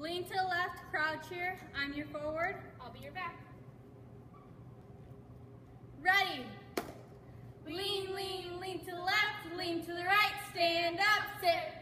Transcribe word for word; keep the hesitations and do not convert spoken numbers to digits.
Lean to the left, crouch here. I'm your forward. I'll be your back. Ready. Lean, lean, lean to the left, lean to the right, stand up, sit